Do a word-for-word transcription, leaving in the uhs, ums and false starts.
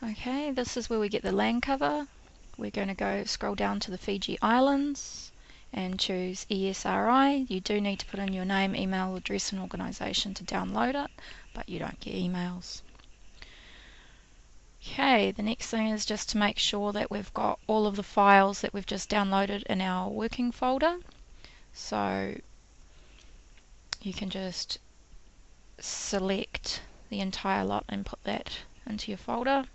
Okay, this is where we get the land cover. We're going to go scroll down to the Fiji Islands and choose E S R I. You do need to put in your name, email address and organisation to download it, but you don't get emails. Okay, the next thing is just to make sure that we've got all of the files that we've just downloaded in our working folder. So you can just select the entire lot and put that into your folder.